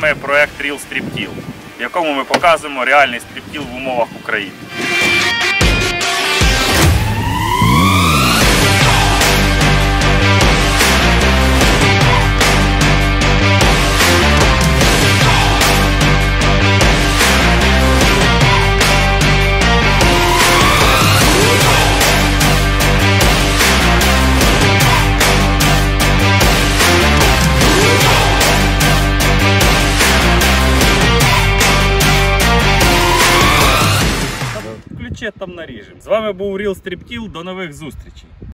вами проект Real Stripteal, в якому ми показуємо реальний стріптіл в умовах України. Ключе там наріжемо. З вами був Real Stripteal, до нових зустрічей.